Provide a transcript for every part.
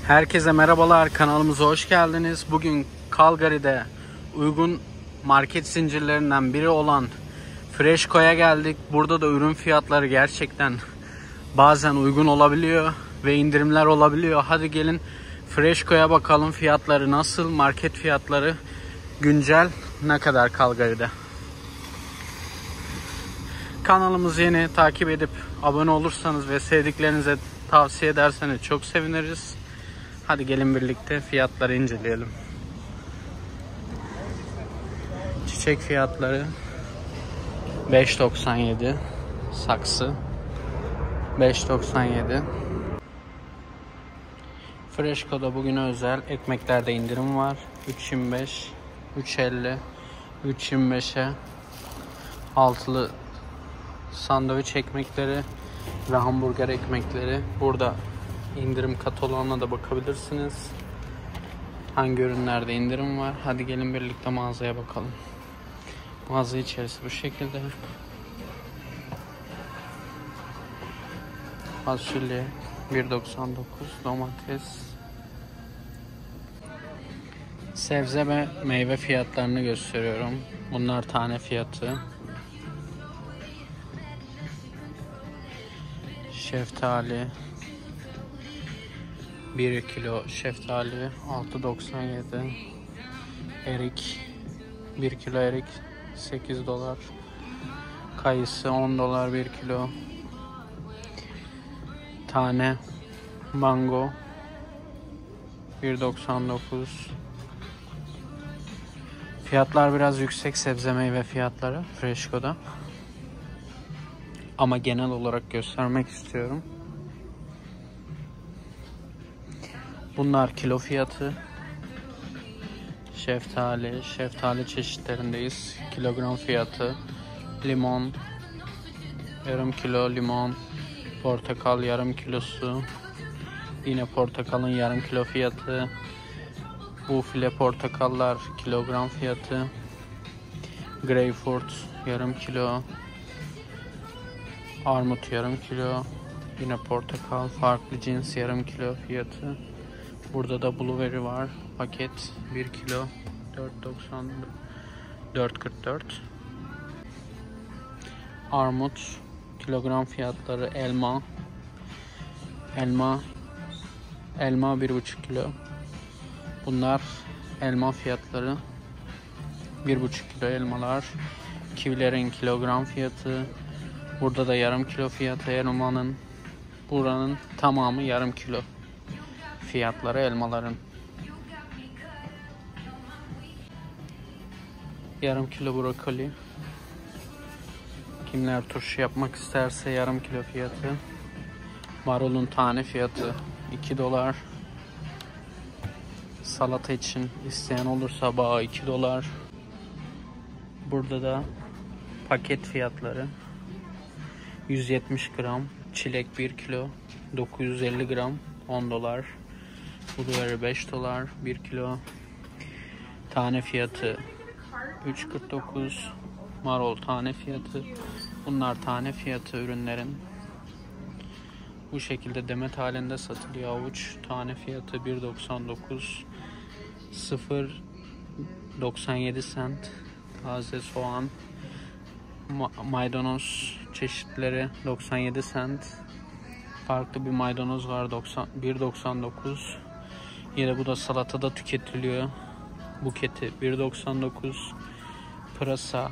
Herkese merhabalar, kanalımıza hoş geldiniz. Bugün Calgary'de uygun market zincirlerinden biri olan Freshco'ya geldik. Burada da ürün fiyatları gerçekten bazen uygun olabiliyor ve indirimler olabiliyor. Hadi gelin Freshco'ya bakalım, fiyatları nasıl, market fiyatları güncel ne kadar Calgary'de. Kanalımızı yeni takip edip abone olursanız ve sevdiklerinize tavsiye ederseniz çok seviniriz. Hadi gelin birlikte fiyatları inceleyelim. Çiçek fiyatları 5.97, saksı 5.97. Freshco'da bugüne özel ekmeklerde indirim var. 3.25, 3.50, 3.25'e altılı sandviç ekmekleri ve hamburger ekmekleri. Burada indirim kataloğuna da bakabilirsiniz. Hangi ürünlerde indirim var? Hadi gelin birlikte mağazaya bakalım. Mağaza içerisi bu şekilde. Fasulye 1.99, domates. Sebze ve meyve fiyatlarını gösteriyorum. Bunlar tane fiyatı. Şeftali 1 kilo şeftali 6.97. Erik 1 kilo erik 8 dolar. Kayısı 10 dolar 1 kilo. Tane mango 1.99. Fiyatlar biraz yüksek, sebze meyve fiyatları Freshco'da. Ama genel olarak göstermek istiyorum. Bunlar kilo fiyatı. Şeftali çeşitlerindeyiz. Kilogram fiyatı. Limon yarım kilo limon. Portakal yarım kilosu. Yine portakalın yarım kilo fiyatı. Bu file portakallar kilogram fiyatı. Greyfurt yarım kilo. Armut yarım kilo. Yine portakal farklı cins yarım kilo fiyatı. Burada da blueberry var. Paket 1 kilo 4.44. Armut kilogram fiyatları. Elma 1.5 kilo. Bunlar elma fiyatları. 1.5 kilo elmalar. Kivilerin kilogram fiyatı. Burada da yarım kilo fiyatı elmanın. Buranın tamamı yarım kilo fiyatları elmaların. Yarım kilo brokoli. Kimler turşu yapmak isterse yarım kilo fiyatı. Marulun tane fiyatı 2 dolar. Salata için isteyen olursa bağı 2 dolar. Burada da paket fiyatları. 170 gram çilek 1 kilo 950 gram 10 dolar. Blueberry 5 dolar 1 kilo. Tane fiyatı 3.49. Marul tane fiyatı. Bunlar tane fiyatı ürünlerin. Bu şekilde demet halinde satılıyor. Avuç tane fiyatı 1.99. 0.97 cent. Taze soğan, maydanoz çeşitleri 97 cent. Farklı bir maydanoz var 1.99. Yine bu da salatada tüketiliyor. Buketi 1.99. Pırasa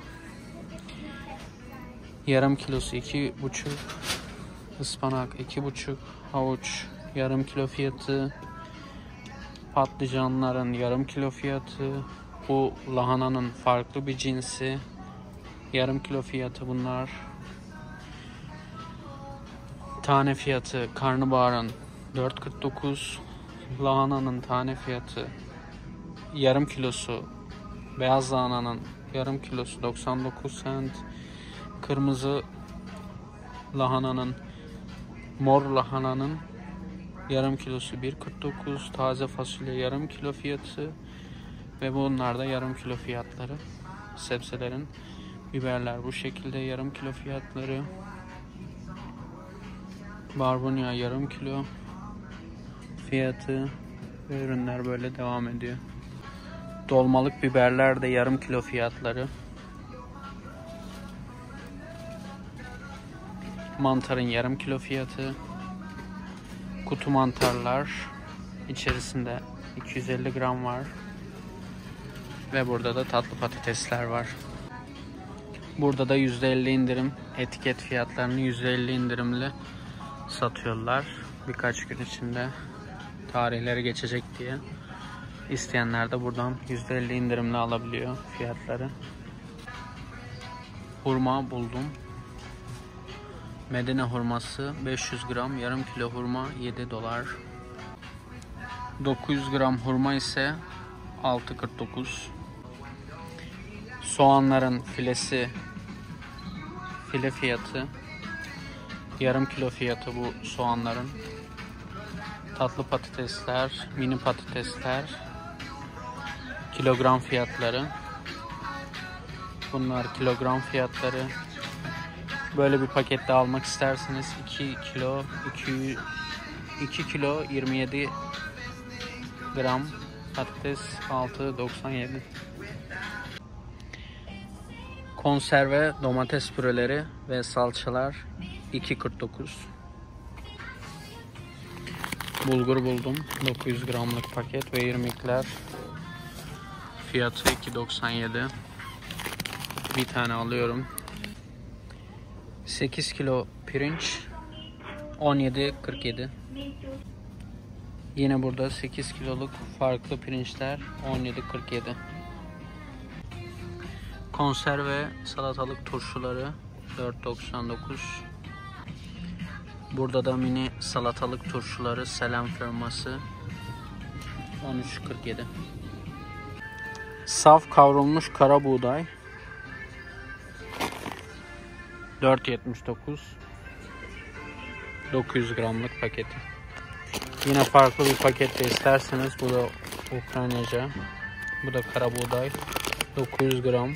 yarım kilosu 2.5. Ispanak 2.5. Havuç yarım kilo fiyatı. Patlıcanların yarım kilo fiyatı. Bu lahananın farklı bir cinsi. Yarım kilo fiyatı bunlar. Tane fiyatı karnabaharın 4.49. Lahananın tane fiyatı yarım kilosu. Beyaz lahananın yarım kilosu 99 cent. Kırmızı lahananın, mor lahananın yarım kilosu 1.49. Taze fasulye yarım kilo fiyatı. Ve bunlar da yarım kilo fiyatları. Sebzelerin, biberler bu şekilde yarım kilo fiyatları. Barbunya yarım kilo fiyatı. Ve ürünler böyle devam ediyor. Dolmalık biberler de yarım kilo fiyatları. Mantarın yarım kilo fiyatı. Kutu mantarlar içerisinde 250 gram var. Ve burada da tatlı patatesler var. Burada da %50 indirim, etiket fiyatlarını %50 indirimli satıyorlar. Birkaç gün içinde tarihleri geçecek diye. İsteyenler de buradan %50 indirimli alabiliyor fiyatları. Hurma buldum. Medine hurması 500 gram, yarım kilo hurma $7. 900 gram hurma ise $6.49. Soğanların filesi, file fiyatı, yarım kilo fiyatı bu soğanların. Tatlı patatesler, mini patatesler, kilogram fiyatları. Bunlar kilogram fiyatları. Böyle bir pakette almak isterseniz 2 kilo 27 gram patates $6.97. Konserve domates püreleri ve salçalar $2.49. Bulgur buldum. 900 gramlık paket ve irmikler. Fiyatı $2.97. Bir tane alıyorum. 8 kilo pirinç $17.47. Yine burada 8 kiloluk farklı pirinçler $17.47. Konserve salatalık turşuları $4.99. Burada da mini salatalık turşuları Selam firması $13.47. Saf kavrulmuş kara buğday $4.79. 900 gramlık paketi. Yine farklı bir pakette isterseniz bu da Ukraynaca. Bu da kara buğday 900 gram.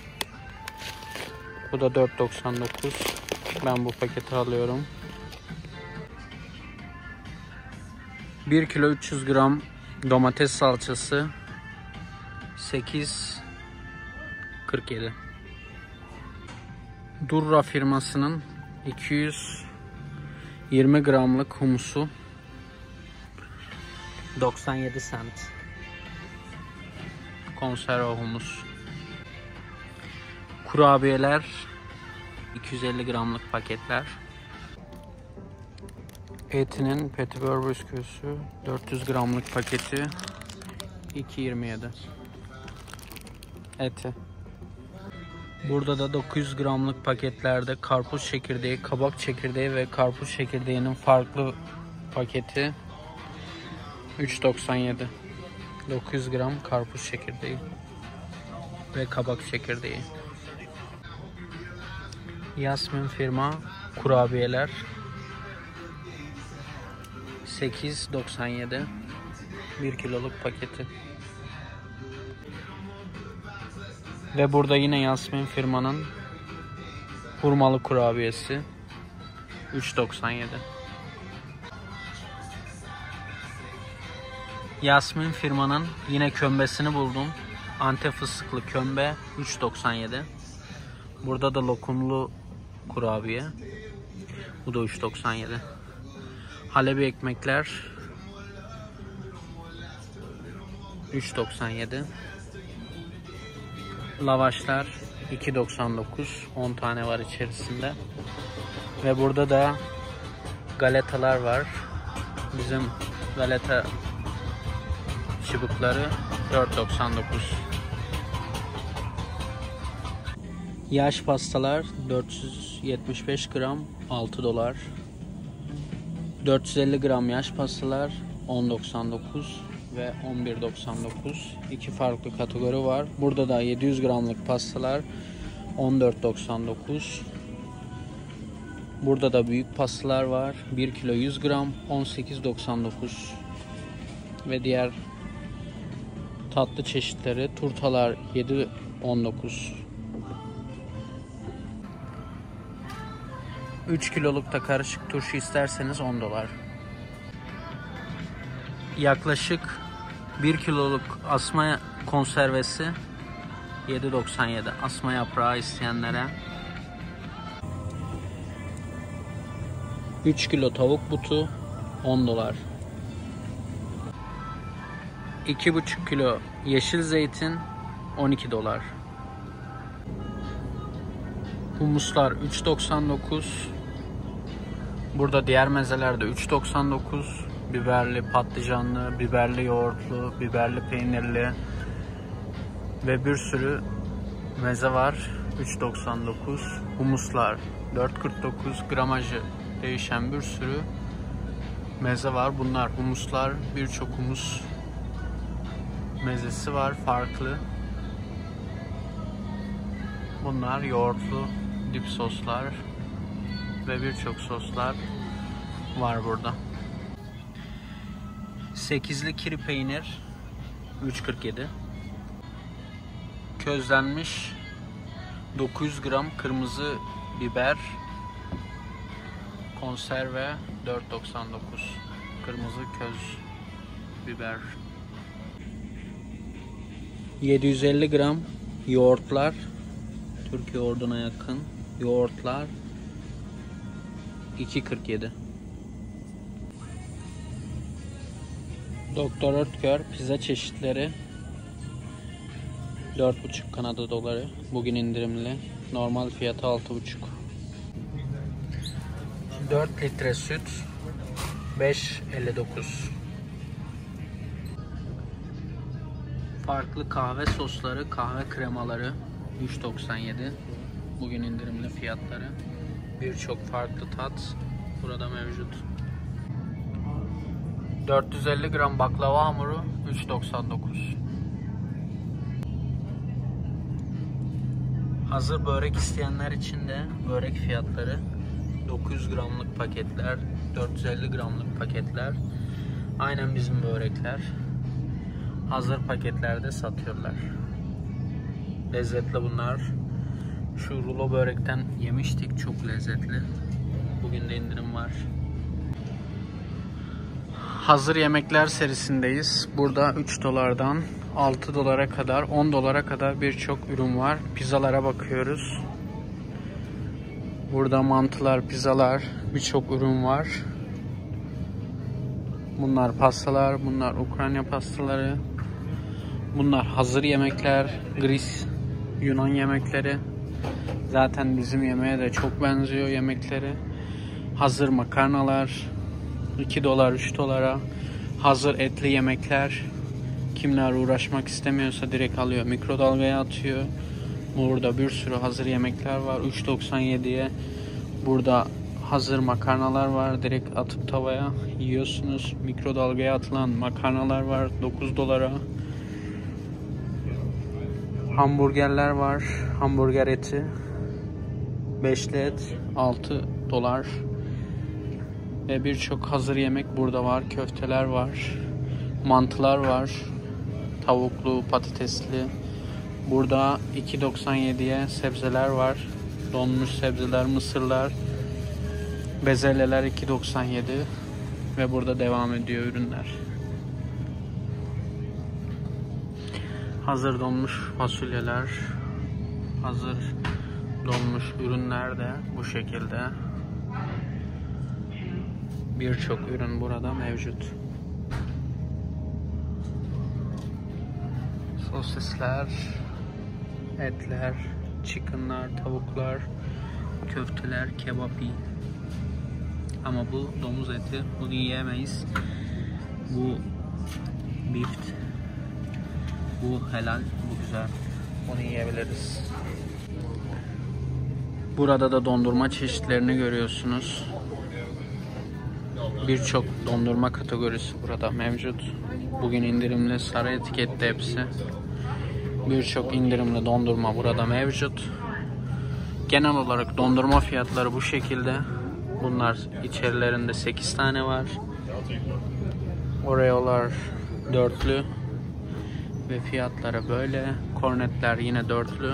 Bu da $4.99. Ben bu paketi alıyorum. 1 kilo 300 gram domates salçası $8.47. Durra firmasının 220 gramlık humusu 97 cent. Konserve humus. Kurabiyeler 250 gramlık paketler. Etinin petibör bisküvisi 400 gramlık paketi $2.27. Eti. Burada da 900 gramlık paketlerde karpuz çekirdeği, kabak çekirdeği ve karpuz çekirdeğinin farklı paketi $3.97. 900 gram karpuz çekirdeği ve kabak çekirdeği. Yasmin firma kurabiyeler $8.97. 1 kiloluk paketi. Ve burada yine Yasmin firmanın hurmalı kurabiyesi $3.97. Yasmin firmanın yine kömbesini buldum. Antep fıstıklı kömbe $3.97. Burada da lokumlu kurabiye. Bu da $3.97. Halebi ekmekler $3.97. Lavaşlar $2.99. 10 tane var içerisinde. Ve burada da galetalar var. Bizim galeta çubukları $4.99. Yaş pastalar 475 gram $6. 450 gram yaş pastalar $10.99 ve $11.99. İki farklı kategori var. Burada da 700 gramlık pastalar $14.99. Burada da büyük pastalar var. 1 kilo 100 gram $18.99. Ve diğer tatlı çeşitleri turtalar $7.19. 3 kiloluk da karışık turşu isterseniz $10. Yaklaşık 1 kiloluk asma konservesi 7.97. Asma yaprağı isteyenlere. 3 kilo tavuk butu 10 dolar. 2,5 kilo yeşil zeytin 12 dolar. Humuslar 3.99. Burada diğer mezeler de 3.99. Biberli, patlıcanlı, biberli yoğurtlu, biberli peynirli ve bir sürü meze var. 3.99. Humuslar 4.49. Gramajı değişen bir sürü meze var. Bunlar humuslar. Birçok humus mezesi var farklı. Bunlar yoğurtlu dip soslar ve birçok soslar var burada. 8'li kiri peynir 3.47. Közlenmiş 900 gram kırmızı biber konserve 4.99. Kırmızı köz biber. 750 gram yoğurtlar, Türk yoğurduna yakın yoğurtlar 2.47. Doktor Oetker pizza çeşitleri 4,5 Kanada doları. Bugün indirimli. Normal fiyatı 6,5. 4 litre süt 5.59. Farklı kahve sosları, kahve kremaları 3.97. Bugün indirimli fiyatları. Birçok farklı tat burada mevcut. 450 gram baklava hamuru 3.99. Hazır börek isteyenler için de börek fiyatları 900 gramlık paketler, 450 gramlık paketler. Aynen bizim börekler. Hazır paketlerde satıyorlar. Lezzetli bunlar. Şu rulo börekten yemiştik, çok lezzetli. Bugün de indirim var. Hazır yemekler serisindeyiz. Burada 3 dolardan 6 dolara kadar, 10 dolara kadar birçok ürün var. Pizzalara bakıyoruz. Burada mantılar, pizzalar, birçok ürün var. Bunlar pastalar, bunlar Ukrayna pastaları. Bunlar hazır yemekler, Gris Yunan yemekleri. Zaten bizim yemeğe de çok benziyor yemekleri. Hazır makarnalar 2 dolar 3 dolara. Hazır etli yemekler. Kimler uğraşmak istemiyorsa direkt alıyor, mikrodalgaya atıyor. Burada bir sürü hazır yemekler var 3.97'ye. Burada hazır makarnalar var, direkt atıp tavaya yiyorsunuz. Mikrodalgaya atılan makarnalar var 9 dolara. Hamburgerler var, hamburger eti 5'li et 6 dolar. Ve birçok hazır yemek burada var. Köfteler var, mantılar var, tavuklu, patatesli. Burada 2.97'ye sebzeler var. Donmuş sebzeler, mısırlar, bezelyeler 2.97 ve burada devam ediyor ürünler. Hazır donmuş fasulyeler, hazır donmuş ürünler de bu şekilde. Birçok ürün burada mevcut. Sosisler, etler, chickenlar, tavuklar, köfteler, kebapi. Ama bu domuz eti. Bunu yiyemeyiz. Bu beef. Bu helal. Bu güzel. Bunu yiyebiliriz. Burada da dondurma çeşitlerini görüyorsunuz. Birçok dondurma kategorisi burada mevcut. Bugün indirimli, sarı etikette hepsi. Birçok indirimli dondurma burada mevcut. Genel olarak dondurma fiyatları bu şekilde. Bunlar içerilerinde 8 tane var. Oreo'lar dörtlü ve fiyatları böyle. Kornetler yine dörtlü.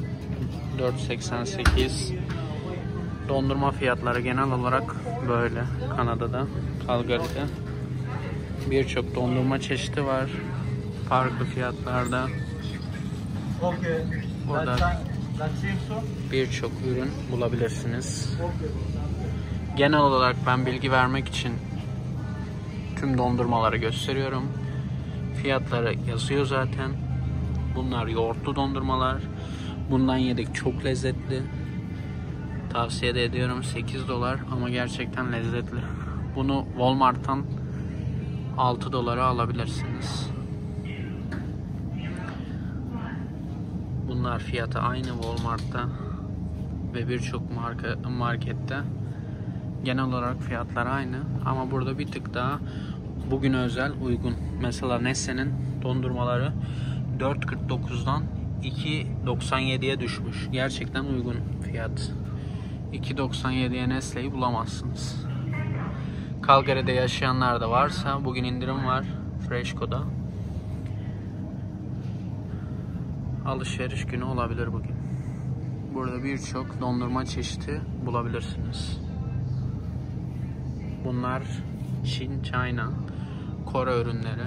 4.88. Dondurma fiyatları genel olarak böyle. Kanada'da, Calgary'de birçok dondurma çeşidi var. farklı fiyatlarda. Okay. Burada That seems so. birçok ürün bulabilirsiniz. Genel olarak ben bilgi vermek için tüm dondurmaları gösteriyorum. Fiyatları yazıyor zaten. Bunlar yoğurtlu dondurmalar. Bundan yedik, çok lezzetli. Tavsiye de ediyorum. 8 dolar ama gerçekten lezzetli. Bunu Walmart'tan 6 dolara alabilirsiniz. Bunlar fiyatı aynı Walmart'ta ve birçok markette. Genel olarak fiyatlar aynı ama burada bir tık daha bugün özel uygun. Mesela Nestle'nin dondurmaları 4.49'dan 2.97'ye düşmüş. Gerçekten uygun fiyat. 2.97'ye Nestle'yi bulamazsınız. Calgary'de yaşayanlar da varsa bugün indirim var Freshco'da. Alışveriş günü olabilir bugün. Burada birçok dondurma çeşidi bulabilirsiniz. Bunlar Çin, China, Kore ürünleri.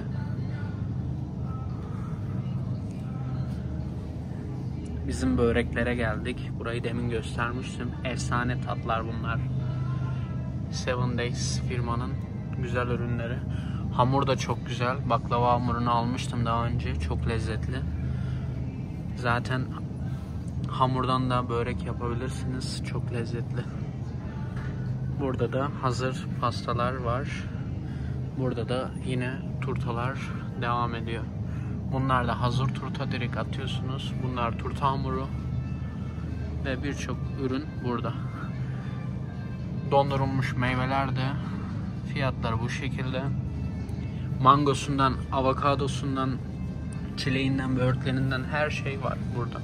Bizim böreklere geldik. Burayı demin göstermiştim. Efsane tatlar bunlar. 7 Days firmanın güzel ürünleri. Hamur da çok güzel. Baklava hamurunu almıştım daha önce. Çok lezzetli. Zaten hamurdan da börek yapabilirsiniz. Çok lezzetli. Burada da hazır pastalar var. Burada da yine turtalar devam ediyor. Bunlar da hazır turta, direkt atıyorsunuz. Bunlar turta hamuru ve birçok ürün burada. Dondurulmuş meyveler de fiyatlar bu şekilde. Mangosundan, avokadosundan, çileğinden, böğürtleninden her şey var burada.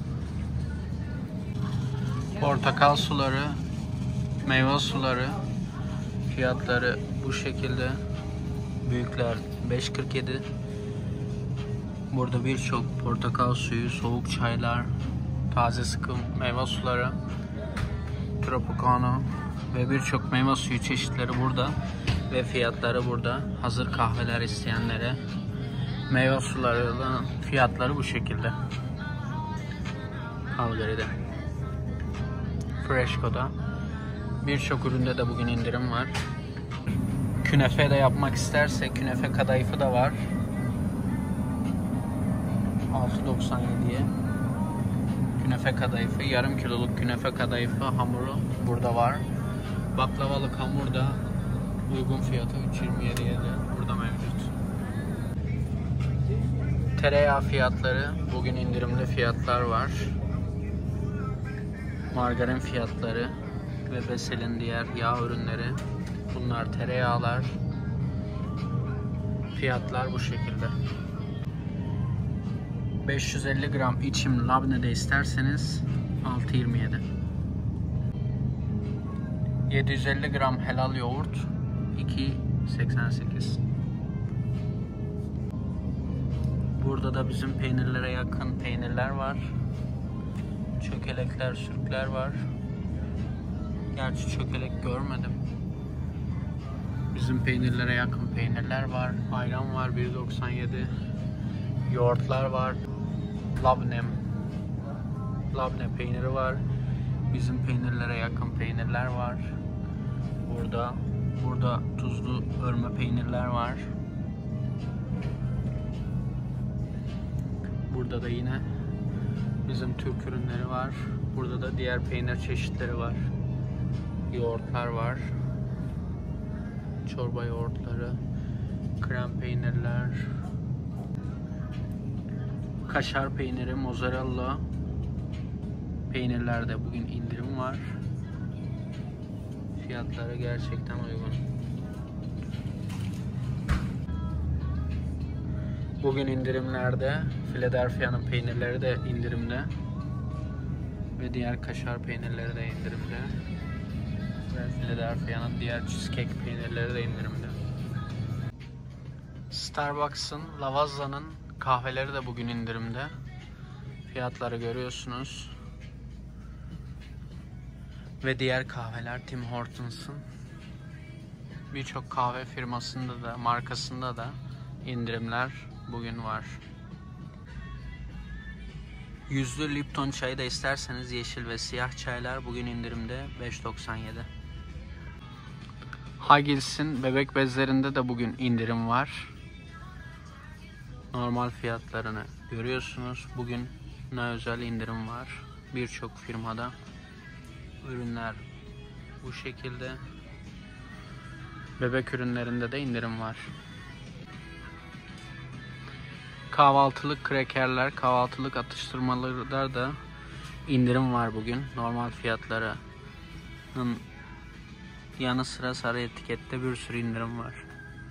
Portakal suları, meyve suları fiyatları bu şekilde. Büyükler 5.47. Burada birçok portakal suyu, soğuk çaylar, taze sıkım meyve suları, Tropicana ve birçok meyve suyu çeşitleri burada ve fiyatları burada. Hazır kahveler isteyenlere meyve sularının fiyatları bu şekilde. Calgary'de, Freshco'da birçok üründe de bugün indirim var. Künefe de yapmak isterse künefe kadayıfı da var. 6.97'ye künefe kadayıfı, yarım kiloluk künefe kadayıfı hamuru burada var. Baklavalık hamur da uygun fiyatı 3.27'ye de burada mevcut. Tereyağı fiyatları, bugün indirimli fiyatlar var. Margarin fiyatları ve Besel'in diğer yağ ürünleri. Bunlar tereyağlar. Fiyatlar bu şekilde. 550 gram içim labne isterseniz 6.27. 750 gram helal yoğurt 2.88. Burada da bizim peynirlere yakın peynirler var. Çökelekler, sürükler var. Gerçi çökelek görmedim. Bizim peynirlere yakın peynirler var. Ayran var 1.97. Yoğurtlar var. Labne peyniri var. Bizim peynirlere yakın peynirler var. Burada tuzlu örme peynirler var. Burada da yine bizim Türk ürünleri var. Burada da diğer peynir çeşitleri var. Yoğurtlar var. Çorba yoğurtları, krem peynirler, kaşar peyniri, mozzarella peynirlerde bugün indirim var. Fiyatları gerçekten uygun. Bugün indirimlerde Philadelphia'nın peynirleri de indirimde ve diğer kaşar peynirleri de indirimde ve Philadelphia'nın diğer cheesecake peynirleri de indirimde. Starbucks'ın, Lavaza'nın kahveleri de bugün indirimde. Fiyatları görüyorsunuz. Ve diğer kahveler Tim Hortons'ın. Birçok kahve firmasında da, markasında da indirimler bugün var. Yüzlü Lipton çayı da isterseniz yeşil ve siyah çaylar bugün indirimde 5.97. Huggies'in bebek bezlerinde de bugün indirim var. Normal fiyatlarını görüyorsunuz. Bugün ne özel indirim var. Birçok firmada ürünler bu şekilde. Bebek ürünlerinde de indirim var. Kahvaltılık krekerler, kahvaltılık atıştırmalarda da indirim var bugün. Normal fiyatlarının yanı sıra sarı etikette bir sürü indirim var.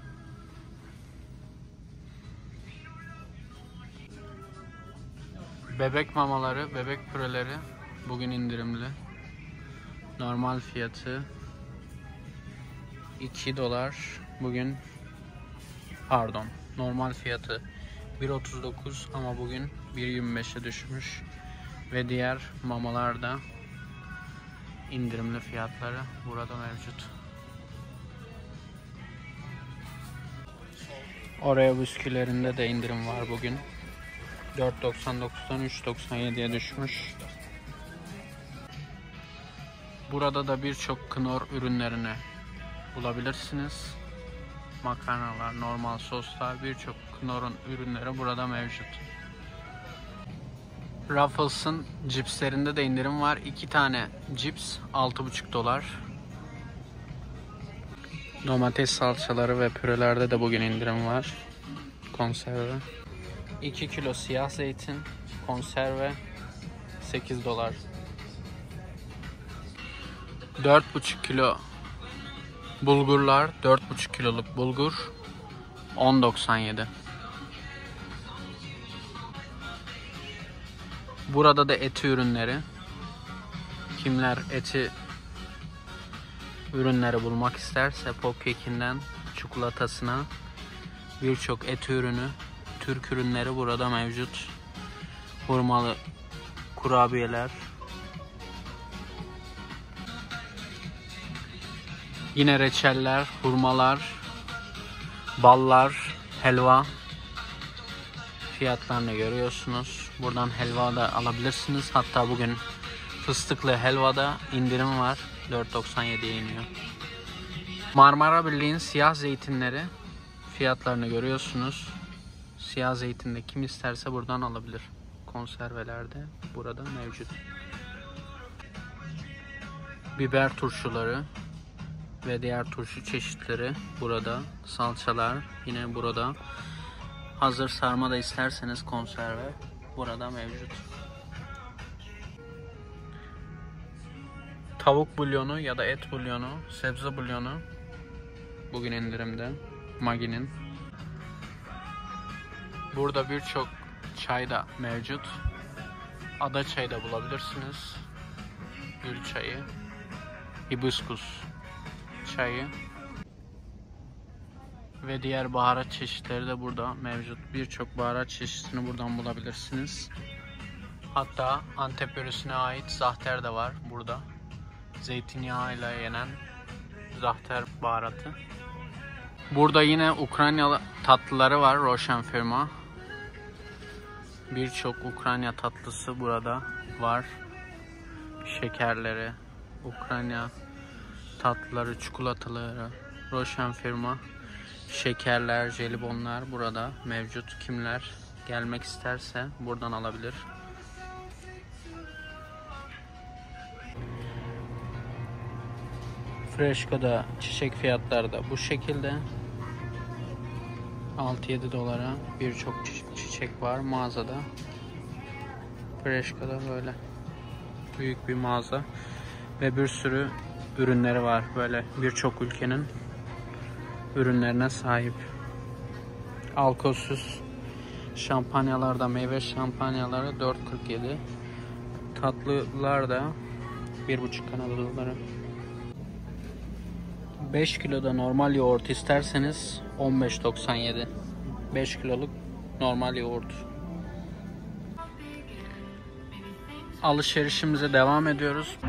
Bebek mamaları, bebek püreleri bugün indirimli. Normal fiyatı $2. Bugün normal fiyatı 1.39 ama bugün 1.25'e düşmüş. Ve diğer mamalar da indirimli fiyatları burada mevcut. Oreo bisküvilerinde de indirim var bugün. 4.99'dan 3.97'ye düşmüş. Burada da birçok Knorr ürünlerini bulabilirsiniz. Makarnalar, normal soslar, birçok Knorr'un ürünleri burada mevcut. Ruffles'ın cipslerinde de indirim var. 2 tane cips $6.5. Domates salçaları ve pürelerde de bugün indirim var. Konserve. 2 kilo siyah zeytin konserve $8. 4,5 kilo bulgurlar, 4,5 kiloluk bulgur 10.97. Burada da eti ürünleri. Kimler eti ürünleri bulmak isterse popkekinden çikolatasına birçok et ürünü, Türk ürünleri burada mevcut. Hurmalı kurabiyeler. Yine reçeller, hurmalar, ballar, helva fiyatlarını görüyorsunuz. Buradan helva da alabilirsiniz. Hatta bugün fıstıklı helvada indirim var. 4.97'ye iniyor. Marmara Birliği'nin siyah zeytinleri fiyatlarını görüyorsunuz. Siyah zeytinde kim isterse buradan alabilir. Konservelerde burada mevcut. Biber turşuları ve diğer turşu çeşitleri burada. Salçalar yine burada. Hazır sarma da isterseniz konserve burada mevcut. Tavuk bulyonu ya da et bulyonu, sebze bulyonu bugün indirimde. Maggi'nin. Burada birçok çay da mevcut. Ada çayı da bulabilirsiniz. Gül çayı, hibiskus çayı ve diğer baharat çeşitleri de burada mevcut. Birçok baharat çeşidini buradan bulabilirsiniz. Hatta Antep yöresine ait zahter de var burada. Zeytinyağıyla yenen zahter baharatı. Burada yine Ukrayna tatlıları var, Roşen firma. Birçok Ukrayna tatlısı burada var. Şekerleri, Ukrayna tatlıları, çikolataları, Roşen firma. Şekerler, jelibonlar burada mevcut. Kimler gelmek isterse buradan alabilir. Freshco'da çiçek fiyatları da bu şekilde. 6-7 dolara birçok çiçek var mağazada. Freshco'da böyle büyük bir mağaza ve bir sürü ürünleri var. Böyle birçok ülkenin ürünlerine sahip. Alkolsüz şampanyalarda, meyve şampanyaları 4.47. Tatlılar da 1.5 Kanada doları. 5 kiloda normal yoğurt isterseniz 15.97. 5 kiloluk normal yoğurt. Alışverişimize devam ediyoruz.